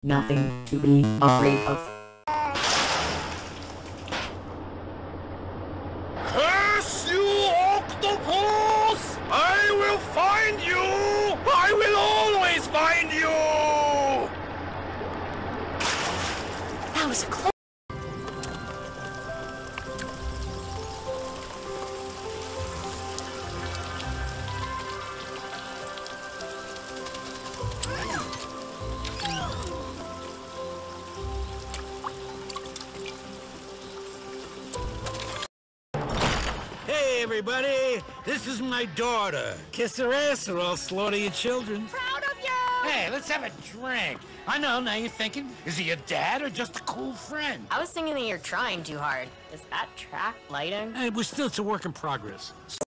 Nothing to be afraid of. Curse you, octopus! I will find you! I will always find you! That was a close. Hey, everybody! This is my daughter. Kiss her ass or I'll slaughter your children. Proud of you! Hey, let's have a drink. I know, now you're thinking, is he your dad or just a cool friend? I was thinking that you're trying too hard. Is that track lighting? Hey, it's a work in progress.